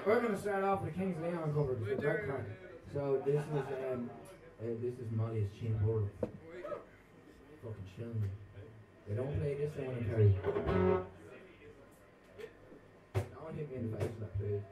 We're gonna start off with the King's Leon cover. It's a great crack. So this is Molly's Chin Portal. Fucking chilling me. They don't play this, they want to carry. Don't hit me in the face with that, please.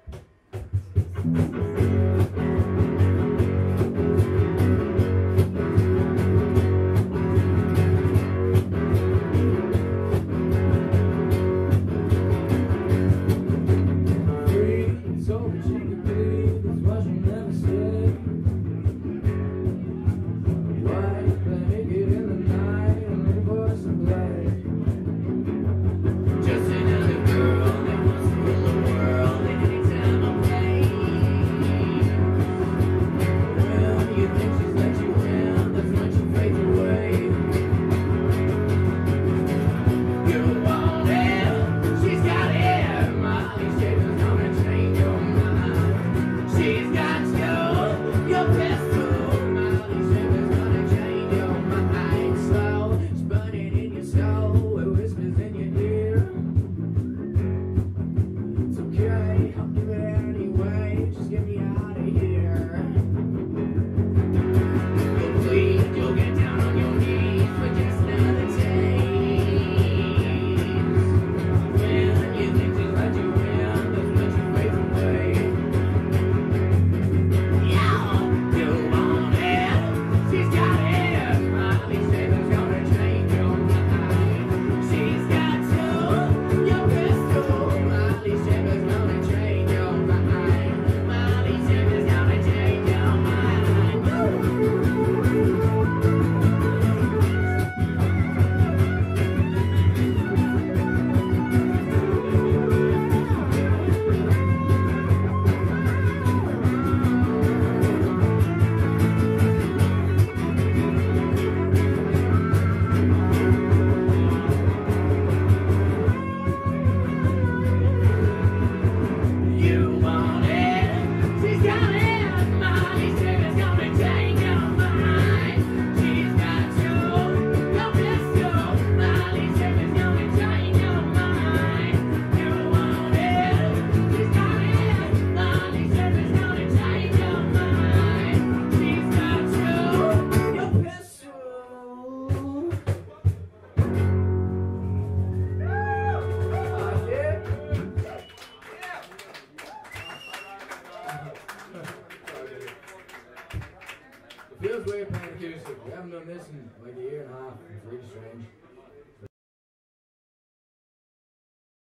Feels weird playing acoustic. We haven't done this in like a year and a half. It's really strange.